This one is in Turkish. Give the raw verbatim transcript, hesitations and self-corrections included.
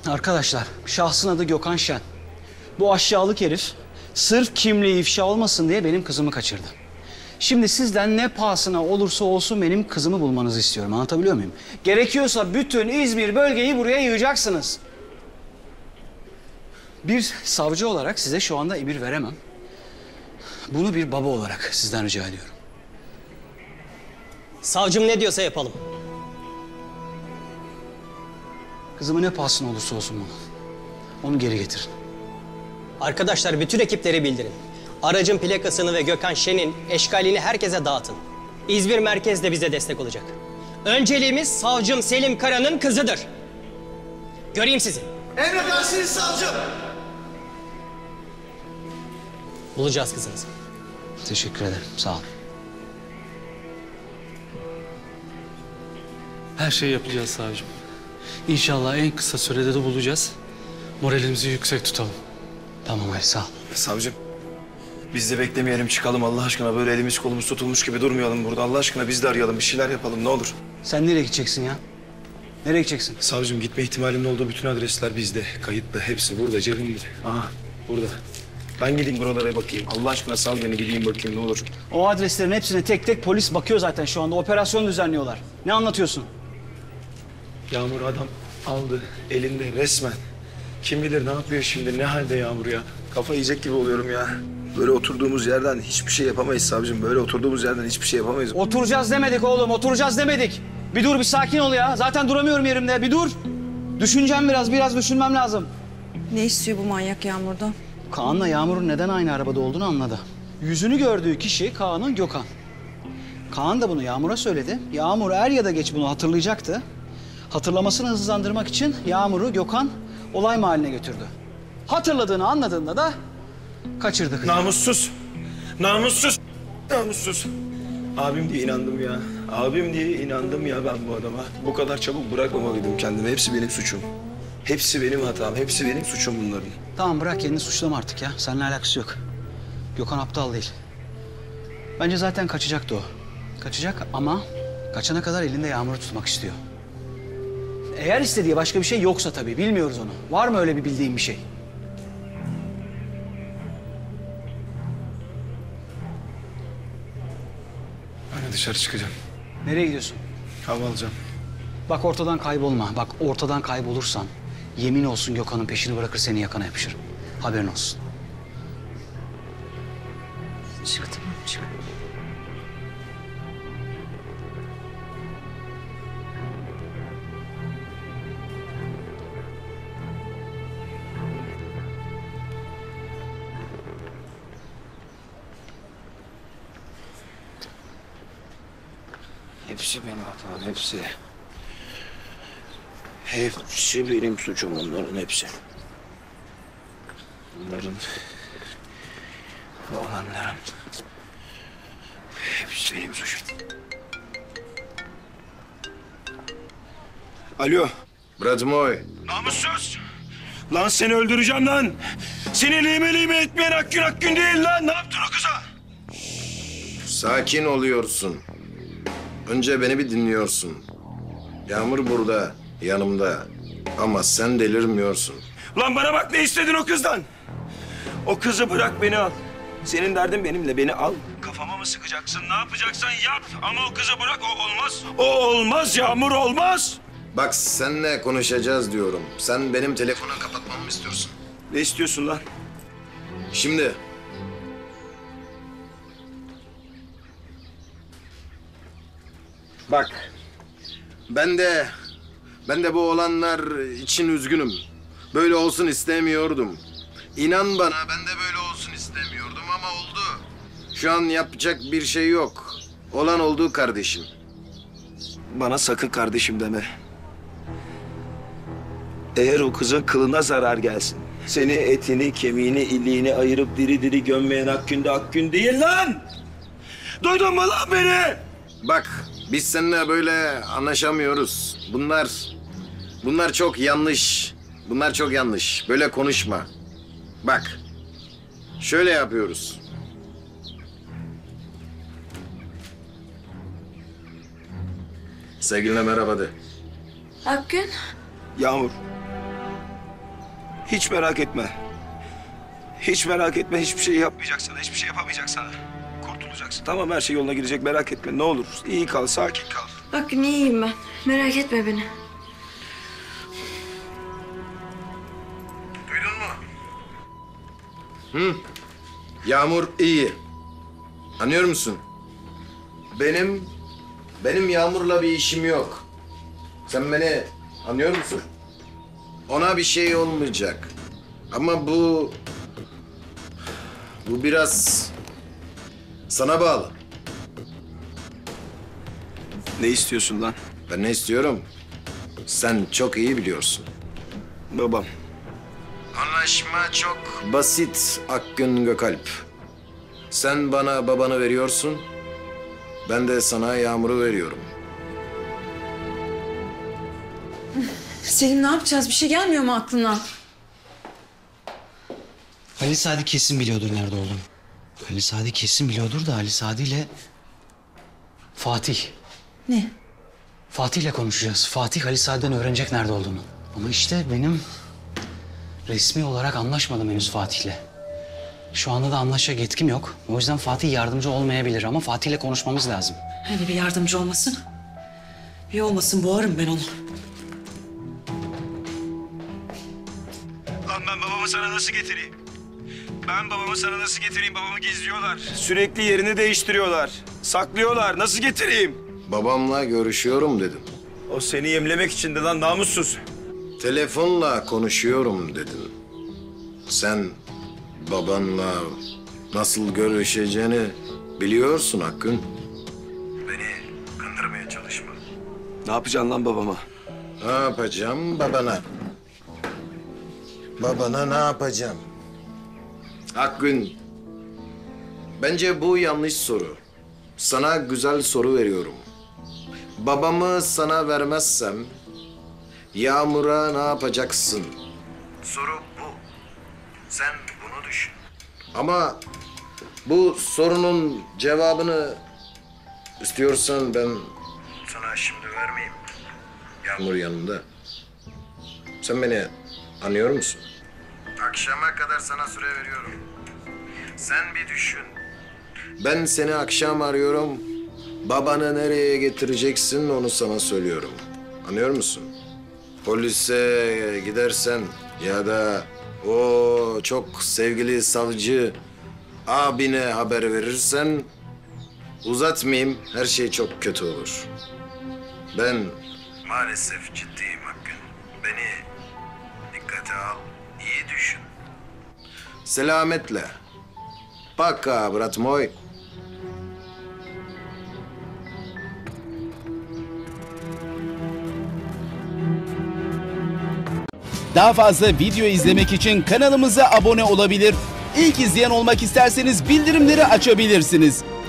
Arkadaşlar, şahsın adı Gökhan Şen. Bu aşağılık herif sırf kimliği ifşa olmasın diye benim kızımı kaçırdı. Şimdi sizden ne pahasına olursa olsun benim kızımı bulmanızı istiyorum. Anlatabiliyor muyum? Gerekiyorsa bütün İzmir bölgeyi buraya yığacaksınız. Bir savcı olarak size şu anda emir veremem. Bunu bir baba olarak sizden rica ediyorum. Savcım ne diyorsa yapalım. Kızımı ne pahasına olursa olsun bunu. Onu geri getirin. Arkadaşlar bütün ekipleri bildirin. Aracın plakasını ve Gökhan Şen'in eşkalini herkese dağıtın. İzmir merkez de bize destek olacak. Önceliğimiz savcım Selim Kara'nın kızıdır. Göreyim sizi. Emredersiniz savcım. Bulacağız kızınızı. Teşekkür ederim. Sağ olun. Her şeyi yapacağız savcım. İnşallah en kısa sürede de bulacağız. Moralimizi yüksek tutalım. Tamam Ali, sağ ol. Savcım, biz de beklemeyelim, çıkalım Allah aşkına. Böyle elimiz kolumuz tutulmuş gibi durmayalım burada. Allah aşkına biz de arayalım, bir şeyler yapalım ne olur. Sen nereye gideceksin ya? Nereye gideceksin? Savcım, gitme ihtimalimin olduğu bütün adresler bizde. Kayıtlı, hepsi burada, cebimde. Aha, burada. Ben gideyim buralara bakayım. Allah aşkına sal beni, gideyim bakayım ne olur. O adreslerin hepsine tek tek polis bakıyor zaten şu anda. Operasyon düzenliyorlar. Ne anlatıyorsun? Yağmur adam aldı, elinde resmen. Kim bilir ne yapıyor şimdi, ne halde Yağmur ya. Kafa yiyecek gibi oluyorum ya. Böyle oturduğumuz yerden hiçbir şey yapamayız savcım. Böyle oturduğumuz yerden hiçbir şey yapamayız. Oturacağız demedik oğlum, oturacağız demedik. Bir dur, bir sakin ol ya. Zaten duramıyorum yerimde. Bir dur. Düşüneceğim biraz, biraz düşünmem lazım. Ne istiyor bu manyak Yağmur'dan? Kaan'la Yağmur'un neden aynı arabada olduğunu anladı. Yüzünü gördüğü kişi Kaan'ın Gökhan. Kaan da bunu Yağmur'a söyledi. Yağmur er ya da geç bunu hatırlayacaktı. Hatırlamasını hızlandırmak için Yağmur'u Gökhan olay mahalline götürdü. Hatırladığını anladığında da kaçırdı kızı. Namussuz. Namussuz. Namussuz. Abim diye inandım ya. Abim diye inandım ya ben bu adama. Bu kadar çabuk bırakmamalıydım kendimi. Hepsi benim suçum. Hepsi benim hatam. Hepsi benim suçum bunların. Tamam bırak kendini suçlama artık ya. Seninle alakası yok. Gökhan aptal değil. Bence zaten kaçacaktı o. Kaçacak ama kaçana kadar elinde Yağmur'u tutmak istiyor. Eğer istediği başka bir şey yoksa tabii bilmiyoruz onu. Var mı öyle bir bildiğin bir şey? Ben dışarı çıkacağım. Nereye gidiyorsun? Hava alacağım. Bak ortadan kaybolma. Bak ortadan kaybolursan yemin olsun Gökhan'ın peşini bırakır seni yakana yapışır. Haberin olsun. Çık tamam çık. Hepsi benim hatam, hepsi. Hepsi benim suçum, onların hepsi. Bunların, bu olanların hepsi benim suçum. Alo. Brat moj. Namussuz! Lan seni öldüreceğim lan! Seni lime lime etmeyen Akgün Akgün değil lan! Ne yaptın o kıza? Sakin oluyorsun. Önce beni bir dinliyorsun. Yağmur burada, yanımda. Ama sen delirmiyorsun. Lan bana bak, ne istedin o kızdan? O kızı bırak, beni al. Senin derdin benimle, beni al. Kafama mı sıkacaksın, ne yapacaksan yap. Ama o kızı bırak, o olmaz. O olmaz Yağmur, olmaz. Bak seninle konuşacağız diyorum. Sen benim telefonu kapatmamı istiyorsun. Ne istiyorsun lan? Şimdi. Bak. Ben de... Ben de bu olanlar için üzgünüm. Böyle olsun istemiyordum. İnan bana ben de böyle olsun istemiyordum ama oldu. Şu an yapacak bir şey yok. Olan oldu kardeşim. Bana sakın kardeşim deme. Eğer o kızın kılına zarar gelsin, seni etini, kemiğini, iliğini ayırıp diri diri gömmeyen Akgün de Akgün değil lan! Duydun mu lan beni? Bak biz seninle böyle anlaşamıyoruz. Bunlar... Bunlar çok yanlış. Bunlar çok yanlış. Böyle konuşma. Bak. Şöyle yapıyoruz. Sevgiline merhaba de. Akgün. Yağmur. Hiç merak etme. Hiç merak etme. Hiçbir şey yapmayacak sana. Hiçbir şey yapamayacak sana. Kurtulacaksın. Tamam, her şey yoluna girecek. Merak etme. Ne olur. İyi kal. Sakin kal. Bak iyiyim ben. Merak etme beni. Duydun mu? Hı. Yağmur iyi. Anlıyor musun? Benim, benim Yağmur'la bir işim yok. Sen beni anlıyor musun? Ona bir şey olmayacak. Ama bu... Bu biraz sana bağlı. Ne istiyorsun lan? Ben ne istiyorum? Sen çok iyi biliyorsun. Babam. Anlaşma çok basit Akgün Gökalp. Sen bana babanı veriyorsun. Ben de sana Yağmur'u veriyorum. Selim ne yapacağız? Bir şey gelmiyor mu aklına? Ali Sadi kesin biliyordur nerede olduğunu. Ali Sadi kesin biliyordur da Ali Sadi ile Fatih. Ne? Fatih ile konuşacağız. Fatih Ali Sadi'den öğrenecek nerede olduğunu. Ama işte benim resmi olarak anlaşmadım henüz Fatih'le. Şu anda da anlaşacak yetkim yok. O yüzden Fatih yardımcı olmayabilir ama Fatih'le konuşmamız lazım. Hani bir yardımcı olmasın? Bir olmasın boğarım ben onu. Lan ben babamı sana nasıl getireyim? Ben babamı sana nasıl getireyim? Babamı gizliyorlar. Sürekli yerini değiştiriyorlar. Saklıyorlar. Nasıl getireyim? Babamla görüşüyorum dedim. O seni yemlemek için de lan, namussuz. Telefonla konuşuyorum dedin. Sen babanla nasıl görüşeceğini biliyorsun Akgün. Beni kandırmaya çalışma. Ne yapacaksın lan babama? Ne yapacağım babana? Babana ne yapacağım? Akgün, bence bu yanlış soru. Sana güzel soru veriyorum. Babamı sana vermezsem Yağmur'a ne yapacaksın? Soru bu. Sen bunu düşün. Ama bu sorunun cevabını istiyorsan ben sana şimdi vermeyeyim. Yağmur yanında. Sen beni anlıyor musun? Akşama kadar sana süre veriyorum. Sen bir düşün. Ben seni akşam arıyorum. Babanı nereye getireceksin onu sana söylüyorum. Anlıyor musun? Polise gidersen ya da o çok sevgili savcı abine haber verirsen uzatmayayım, her şey çok kötü olur. Ben maalesef ciddiyim Akgün. Beni dikkate al, iyi düşün. Selametle. Пока, брат мой. Daha fazla video izlemek için kanalımıza abone olabilir. İlk izleyen olmak isterseniz bildirimleri açabilirsiniz.